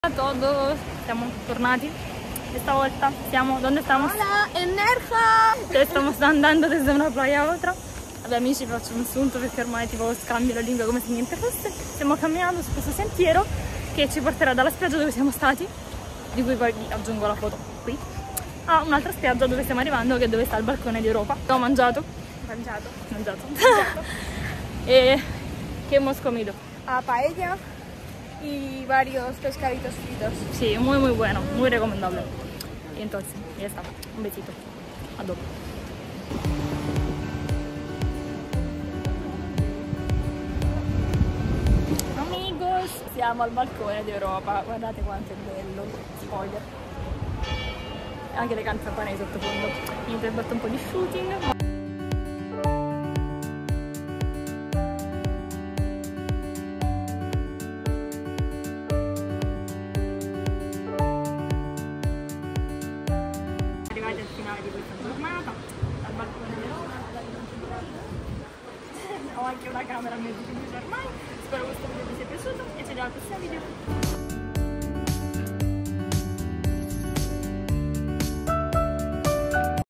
Todos, siamo tornati esta volta, ¿dónde estamos? Hola, en Nerja! Stiamo andando desde una playa a otra. Vabbè amici, faccio un sunto perché ormai tipo scambio la lingua come se niente fosse. Stiamo camminando su questo sentiero che ci porterà dalla spiaggia dove siamo stati, di cui poi vi aggiungo la foto qui, a un'altra spiaggia dove stiamo arrivando, che è dove sta il balcone di Europa. Abbiamo mangiato. E che hemos comido? A paella y varios pescaditos fritos. Sí, muy bueno, muy recomendable. Y entonces, ya está. Un besito. A dopo. Amigos, siamo al balcone d'Europa. Guardate quanto è bello. Spoiler. Anche le campane sottofondo. Niente, ho fatto un po' di shooting. Arrivati al finale di questa giornata, al balcone ho anche una camera a mezzo ormai. Spero questo video vi sia piaciuto e ci vediamo al prossimo video.